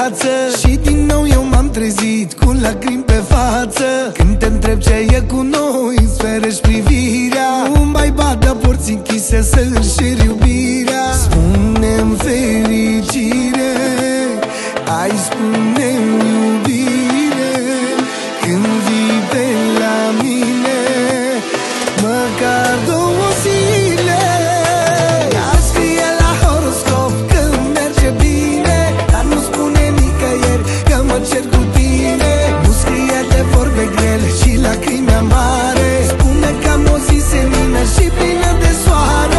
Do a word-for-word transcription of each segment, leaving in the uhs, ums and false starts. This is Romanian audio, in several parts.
viață. Și din nou eu m-am trezit cu lacrimi pe față. Când te întreb ce e cu noi, îți ferești privirea. Nu mai bată porți închise să își ceri iubirea. Spune-mi fericire, ai spune-mi iubire, când vii pe la mine, măcar două zile. Ea scrie la horoscop că merge bine, dar nu spune nicăieri că mă cer cu tine. Nu scrie de vorbe grele și lacrimi amare. Spune că am o zi senină și plină de soare.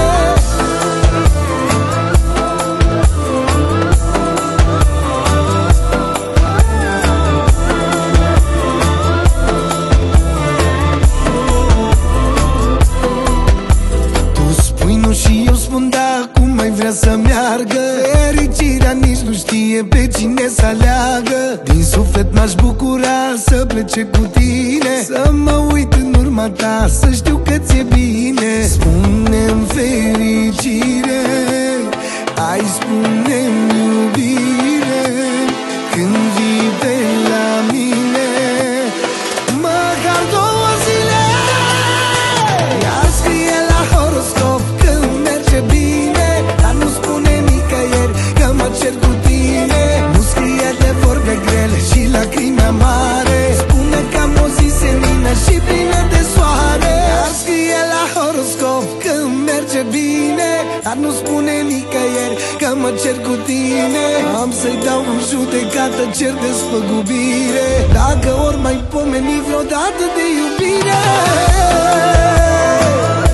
Și eu spun da, cum mai vrea să meargă. Fericirea nici nu știe pe cine să aleagă. Din suflet m-aș bucura să plece cu tine, să mă uit în urma ta, să știu că ți-e bine. Spune-mi fericire, ai spune-mi iubire, când vii pe la mine, măcar două zile. Ea scrie la horoscop că merge bine, dar nu spune nicăieri că mă cer cu tine. Nu scrie de vorbe grele și lacrimi amare. Spune că am o zi senină și plină de soare. Ea scrie la horoscop că merge bine, dar nu spune nicăieri că mă cer cu tine. Am să-i dau în judecată, cer despăgubire, dacă ori mai pomeni vreodată de iubire.